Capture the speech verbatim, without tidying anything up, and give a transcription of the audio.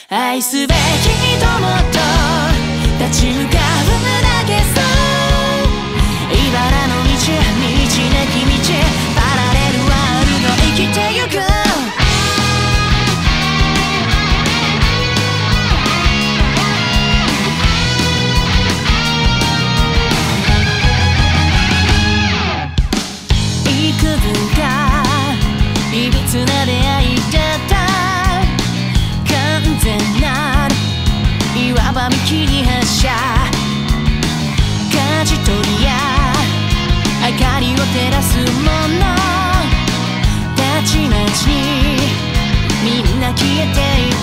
愛すべき人もっと立ち向かうだけさ。茨の道、道なき道、パラレルワールド生きてゆく。幾分かいびつな出会いだった。完全なるいわば見切り発車。舵取りや明かりを照らすもの、たちまちにみんな消えている。